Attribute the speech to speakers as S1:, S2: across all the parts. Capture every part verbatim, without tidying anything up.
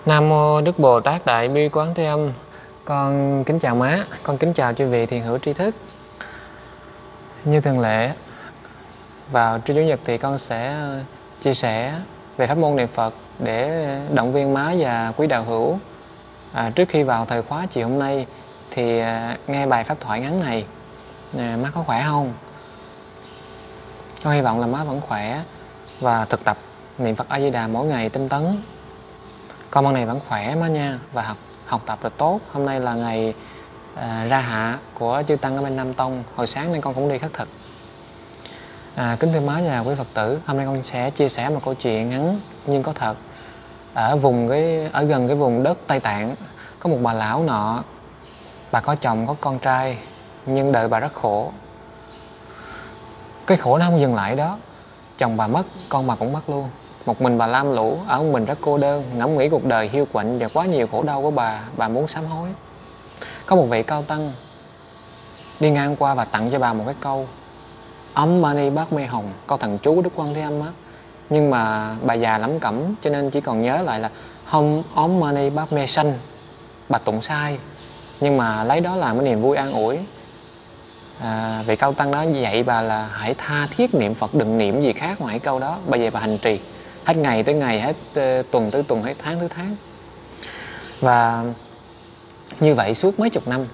S1: Nam mô Đức Bồ Tát Đại Bi Quán Thế Âm. Con kính chào má, con kính chào chư vị thiền hữu tri thức. Như thường lệ, vào trưa chủ nhật thì con sẽ chia sẻ về pháp môn niệm Phật để động viên má và quý đạo hữu. À, trước khi vào thời khóa chiều hôm nay thì à, nghe bài pháp thoại ngắn này. À, má có khỏe không? Con hy vọng là má vẫn khỏe và thực tập niệm Phật A Di Đà mỗi ngày tinh tấn. Con ban này vẫn khỏe má nha, và học học tập rất tốt. Hôm nay là ngày à, ra hạ của chư tăng ở bên Nam Tông. Hồi sáng nên con cũng đi khất thực. À, kính thưa má và quý Phật tử, hôm nay con sẽ chia sẻ một câu chuyện ngắn nhưng có thật. Ở vùng cái ở gần cái vùng đất Tây Tạng có một bà lão nọ. Bà có chồng có con trai nhưng đời bà rất khổ. Cái khổ nó không dừng lại đó. Chồng bà mất, con bà cũng mất luôn. Một mình bà lam lũ, ở một mình rất cô đơn, ngẫm nghĩ cuộc đời hiu quạnh và quá nhiều khổ đau của bà, bà muốn sám hối. Có một vị cao tăng đi ngang qua và tặng cho bà một cái câu Om Mani Padme Hum, câu thần chú của Đức Quan Thế Âm á. Nhưng mà bà già lắm cẩm cho nên chỉ còn nhớ lại là Hum Om Mani Padme Sanh. Bà tụng sai, nhưng mà lấy đó làm cái niềm vui an ủi. À, vị cao tăng đó dạy bà là hãy tha thiết niệm Phật, đừng niệm gì khác ngoài câu đó. Bây giờ bà hành trì hết ngày tới ngày, hết uh, tuần tới tuần, hết tháng tới tháng. Và như vậy suốt mấy chục năm.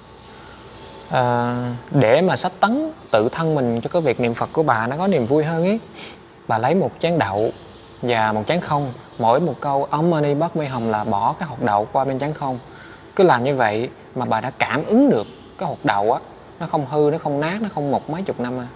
S1: À, để mà sách tấn tự thân mình cho cái việc niệm Phật của bà nó có niềm vui hơn ấy, bà lấy một chén đậu và một chén không. Mỗi một câu Om Mani Padme Hum là bỏ cái hột đậu qua bên chén không. Cứ làm như vậy mà bà đã cảm ứng được cái hột đậu á, nó không hư, nó không nát, nó không mục mấy chục năm à.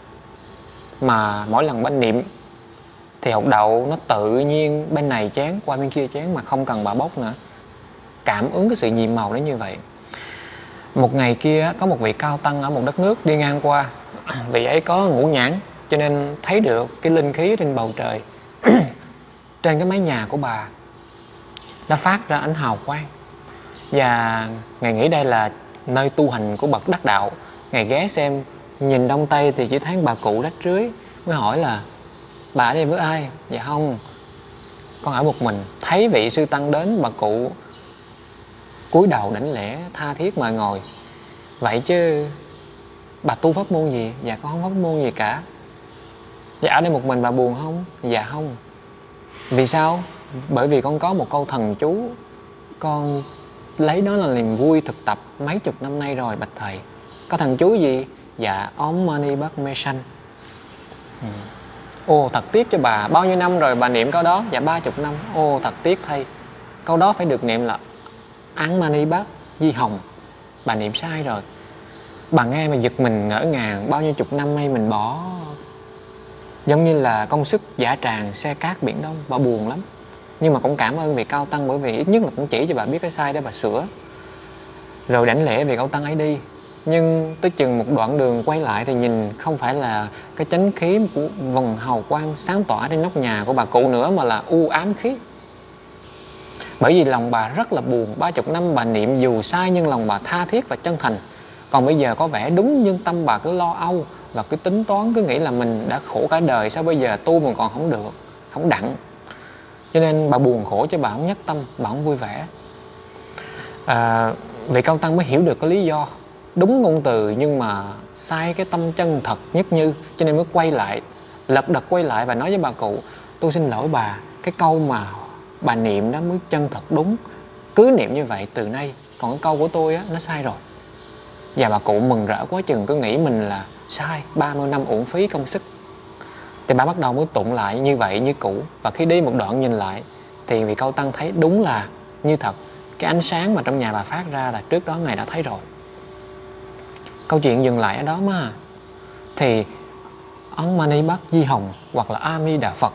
S1: Mà mỗi lần bên niệm thì hột đậu nó tự nhiên bên này chén qua bên kia chén mà không cần bà bốc nữa. Cảm ứng cái sự nhiệm màu đó như vậy. Một ngày kia có một vị cao tăng ở một đất nước đi ngang qua. Vị ấy có ngũ nhãn cho nên thấy được cái linh khí trên bầu trời. Trên cái mái nhà của bà nó phát ra ánh hào quang. Và Ngài nghĩ đây là nơi tu hành của bậc đắc đạo. Ngài ghé xem, nhìn đông tây thì chỉ thấy bà cụ rách rưới. Mới hỏi là bà ở đây với ai? Dạ không, con ở một mình. Thấy vị sư tăng đến, bà cụ cúi đầu đảnh lễ tha thiết mời ngồi. Vậy chứ bà tu pháp môn gì? Dạ con không pháp môn gì cả. Dạ ở đây một mình bà buồn không? Dạ không. Vì sao? Bởi vì con có một câu thần chú, con lấy đó là niềm vui thực tập mấy chục năm nay rồi bạch thầy. Có thần chú gì? Dạ Om Mani Padme Sanh. ừ. Ồ thật tiếc cho bà, bao nhiêu năm rồi bà niệm câu đó? Dạ ba chục năm. Ồ thật tiếc thay, câu đó phải được niệm là Án Mani Bát Di Hồng. Bà niệm sai rồi. Bà nghe mà giật mình ngỡ ngàng. Bao nhiêu chục năm nay mình bỏ, giống như là công sức dã tràng xe cát biển đông. Bà buồn lắm. Nhưng mà cũng cảm ơn vị cao tăng, bởi vì ít nhất là cũng chỉ cho bà biết cái sai để bà sửa. Rồi đảnh lễ vị cao tăng ấy đi. Nhưng tới chừng một đoạn đường quay lại thì nhìn không phải là cái chánh khí của vầng hào quang sáng tỏa trên nóc nhà của bà cụ nữa, mà là u ám khí. Bởi vì lòng bà rất là buồn. Ba chục năm bà niệm dù sai nhưng lòng bà tha thiết và chân thành. Còn bây giờ có vẻ đúng nhưng tâm bà cứ lo âu và cứ tính toán, cứ nghĩ là mình đã khổ cả đời, sao bây giờ tu mà còn không được, không đặng. Cho nên bà buồn khổ chứ bà không nhất tâm, bà không vui vẻ. à, Vị cao tăng mới hiểu được cái lý do. Đúng ngôn từ nhưng mà sai cái tâm chân thật nhất như. Cho nên mới quay lại, lật đật quay lại và nói với bà cụ: tôi xin lỗi bà, cái câu mà bà niệm đó mới chân thật đúng. Cứ niệm như vậy từ nay. Còn cái câu của tôi á, nó sai rồi. Và bà cụ mừng rỡ quá chừng, cứ nghĩ mình là sai, ba mươi năm uổng phí công sức. Thì bà bắt đầu mới tụng lại như vậy như cũ. Và khi đi một đoạn nhìn lại thì vị cao tăng thấy đúng là như thật. Cái ánh sáng mà trong nhà bà phát ra là trước đó Ngài đã thấy rồi. Câu chuyện dừng lại ở đó mà. Thì Om Mani Bát Di Hồng hoặc là A Di Đà Phật,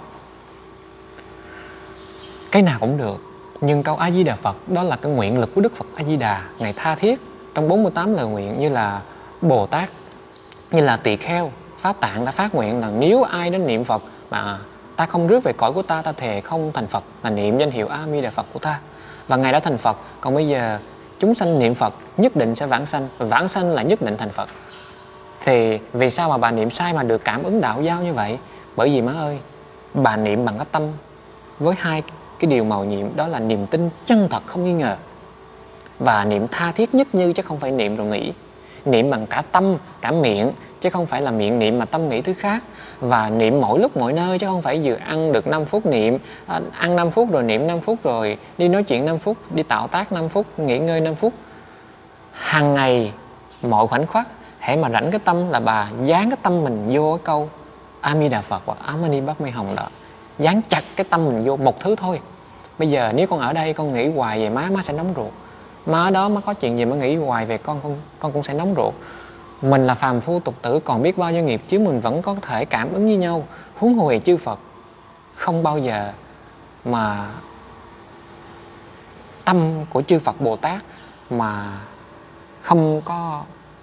S1: cái nào cũng được. Nhưng câu A Di Đà Phật đó là cái nguyện lực của Đức Phật A Di Đà. Ngài tha thiết trong bốn mươi tám lời nguyện, như là Bồ Tát, như là Tỳ Kheo, Pháp Tạng đã phát nguyện là nếu ai đến niệm Phật mà ta không rước về cõi của ta, ta thề không thành Phật, là niệm danh hiệu A Di Đà Phật của ta. Và Ngài đã thành Phật. Còn bây giờ chúng sanh niệm Phật nhất định sẽ vãng sanh, và vãng sanh là nhất định thành Phật. Thì vì sao mà bà niệm sai mà được cảm ứng đạo giao như vậy? Bởi vì má ơi, bà niệm bằng cái tâm với hai cái điều mầu nhiệm đó là niềm tin chân thật không nghi ngờ, và niệm tha thiết nhất như, chứ không phải niệm rồi nghĩ. Niệm bằng cả tâm, cả miệng, chứ không phải là miệng niệm mà tâm nghĩ thứ khác. Và niệm mỗi lúc mỗi nơi, chứ không phải vừa ăn được năm phút niệm, ăn năm phút rồi niệm năm phút, rồi đi nói chuyện năm phút, đi tạo tác năm phút, nghỉ ngơi năm phút. Hàng ngày, mọi khoảnh khắc, hễ mà rảnh cái tâm là bà dán cái tâm mình vô cái câu A Di Đà Phật hoặc Ám Ni Bát Mi Hồng đó. Dán chặt cái tâm mình vô một thứ thôi. Bây giờ nếu con ở đây con nghĩ hoài về má, má sẽ nóng ruột. Má ở đó má có chuyện gì má nghĩ hoài về con, con, con cũng sẽ nóng ruột. Mình là phàm phu tục tử, còn biết bao nhiêu nghiệp chứ mình vẫn có thể cảm ứng với nhau. Huống hồ chư Phật không bao giờ mà tâm của chư Phật Bồ Tát mà không có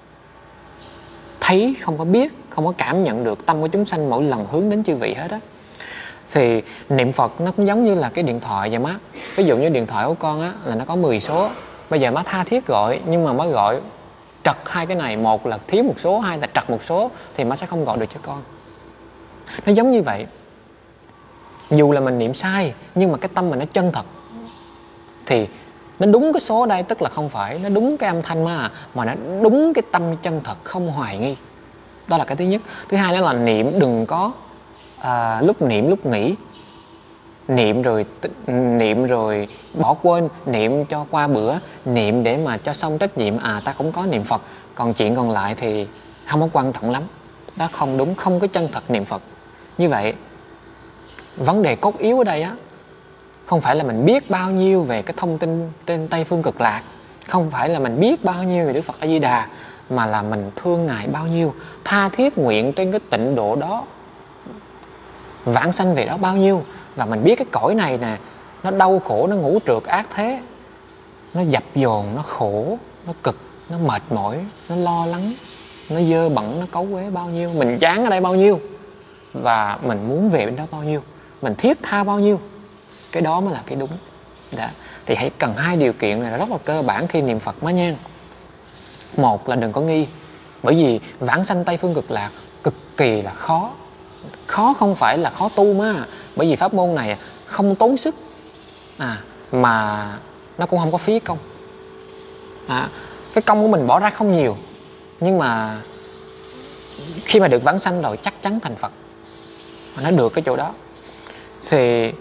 S1: thấy, không có biết, không có cảm nhận được tâm của chúng sanh mỗi lần hướng đến chư vị hết á. Thì niệm Phật nó cũng giống như là cái điện thoại vậy má. Ví dụ như điện thoại của con á là nó có mười số. Bây giờ má tha thiết gọi, nhưng mà má gọi trật hai cái này, một là thiếu một số, hai là trật một số, thì má sẽ không gọi được cho con. Nó giống như vậy. Dù là mình niệm sai, nhưng mà cái tâm mình nó chân thật, thì nó đúng cái số ở đây, tức là không phải nó đúng cái âm thanh mà mà nó đúng cái tâm chân thật, không hoài nghi. Đó là cái thứ nhất. Thứ hai đó là niệm đừng có à, lúc niệm lúc nghĩ. Niệm rồi niệm rồi bỏ quên, niệm cho qua bữa, niệm để mà cho xong trách nhiệm, à ta cũng có niệm Phật, còn chuyện còn lại thì không có quan trọng lắm. Đó không đúng, không có chân thật niệm Phật. Như vậy vấn đề cốt yếu ở đây á không phải là mình biết bao nhiêu về cái thông tin trên Tây Phương Cực Lạc, không phải là mình biết bao nhiêu về Đức Phật A Di Đà, mà là mình thương Ngài bao nhiêu, tha thiết nguyện trên cái tịnh độ đó vãng sanh về đó bao nhiêu. Và mình biết cái cõi này nè, nó đau khổ, nó ngũ trược ác thế, nó dập dồn, nó khổ, nó cực, nó mệt mỏi, nó lo lắng, nó dơ bẩn, nó cấu uế bao nhiêu. Mình chán ở đây bao nhiêu, và mình muốn về bên đó bao nhiêu, mình thiết tha bao nhiêu. Cái đó mới là cái đúng. Đã. Thì hãy cần hai điều kiện này là rất là cơ bản khi niệm Phật má nha. Một là đừng có nghi, bởi vì vãng sanh Tây Phương Cực Lạc cực kỳ là khó. Khó không phải là khó tu má, bởi vì pháp môn này không tốn sức, à, mà nó cũng không có phí công. à, Cái công của mình bỏ ra không nhiều, nhưng mà khi mà được vãng sanh rồi chắc chắn thành Phật. Nó được cái chỗ đó. Thì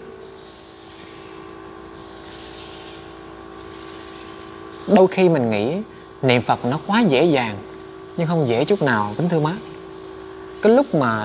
S1: đôi khi mình nghĩ niệm Phật nó quá dễ dàng, nhưng không dễ chút nào, kính thưa má. Cái lúc mà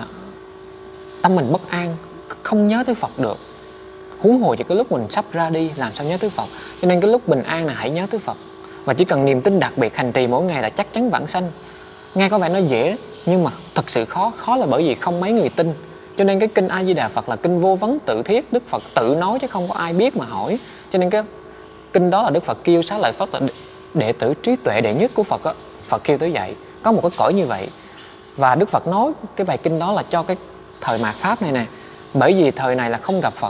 S1: tâm mình bất an, không nhớ tới Phật được, huống hồ chỉ cái lúc mình sắp ra đi làm sao nhớ tới Phật. Cho nên cái lúc bình an là hãy nhớ tới Phật. Và chỉ cần niềm tin đặc biệt hành trì mỗi ngày là chắc chắn vãng sanh. Nghe có vẻ nó dễ, nhưng mà thật sự khó. Khó là bởi vì không mấy người tin. Cho nên cái kinh A Di Đà Phật là kinh vô vấn tự thiết, Đức Phật tự nói chứ không có ai biết mà hỏi. Cho nên cái kinh đó là Đức Phật kêu Xá Lợi Phất là đệ tử trí tuệ đệ nhất của Phật á. Phật kêu tới vậy, có một cái cõi như vậy. Và Đức Phật nói cái bài kinh đó là cho cái thời mạt Pháp này nè. Bởi vì thời này là không gặp Phật,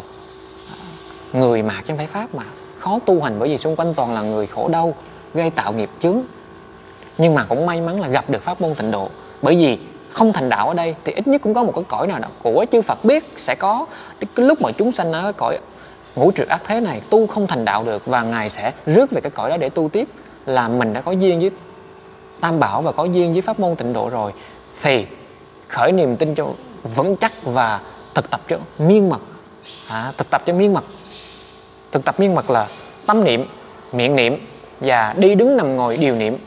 S1: người mạt chứ không phải Pháp mà, khó tu hành, bởi vì xung quanh toàn là người khổ đau, gây tạo nghiệp chướng. Nhưng mà cũng may mắn là gặp được pháp môn tịnh độ. Bởi vì không thành đạo ở đây thì ít nhất cũng có một cái cõi nào đó của chư Phật biết sẽ có. Cái lúc mà chúng sanh ở cái cõi ngũ trược ác thế này tu không thành đạo được, và Ngài sẽ rước về cái cõi đó để tu tiếp. Là mình đã có duyên với Tam Bảo và có duyên với pháp môn tịnh độ rồi, thì khởi niềm tin cho vững chắc và thực tập cho miên mật. à, Thực tập cho miên mật. Thực tập miên mật là tâm niệm, miệng niệm, và đi đứng nằm ngồi đều niệm.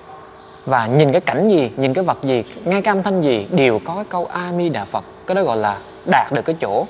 S1: Và nhìn cái cảnh gì, nhìn cái vật gì, nghe cái âm thanh gì đều có cái câu A Di Đà Phật. Cái đó gọi là đạt được cái chỗ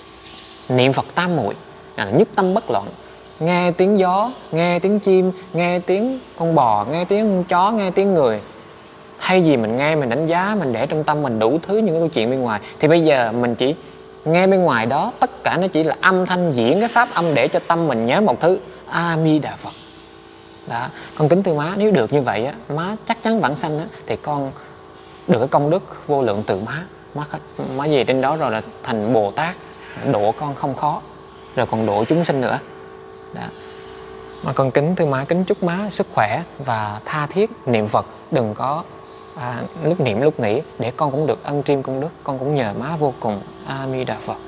S1: niệm Phật tam muội, là nhất tâm bất loạn. Nghe tiếng gió, nghe tiếng chim, nghe tiếng con bò, nghe tiếng con chó, nghe tiếng người, thay vì mình nghe, mình đánh giá, mình để trong tâm mình đủ thứ những cái câu chuyện bên ngoài, thì bây giờ mình chỉ nghe bên ngoài đó, tất cả nó chỉ là âm thanh diễn cái pháp âm để cho tâm mình nhớ một thứ A Di Đà Phật. Đó. Con kính thưa má, nếu được như vậy á, má chắc chắn vãng sanh á, thì con được cái công đức vô lượng từ má. Má, má về trên đó rồi là thành Bồ Tát, độ con không khó, rồi còn độ chúng sinh nữa. Đó. Mà con kính thưa má, kính chúc má sức khỏe và tha thiết niệm Phật, đừng có à, lúc niệm lúc nghĩ, để con cũng được ân triêm công đức. Con cũng nhờ má vô cùng. A Di Đà Phật.